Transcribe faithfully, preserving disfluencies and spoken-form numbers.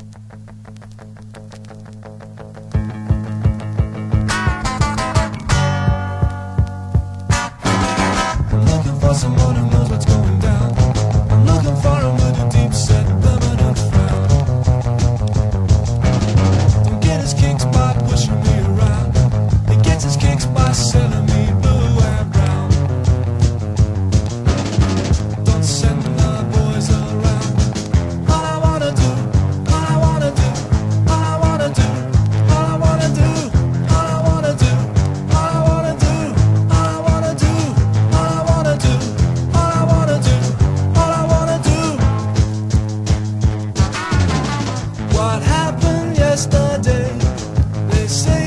I'm looking for someone who knows what's going down. I'm looking for him with a deep set permanent frown. Don't get his kicks by pushing me around. He gets his kicks by selling me blue and brown. Don't send the boys around. All I wanna do, all I wanna do, all I wanna do, all I wanna do, all I wanna do, all I wanna do, all I wanna do, all I wanna do, all I wanna do, all I wanna do. What happened yesterday? They say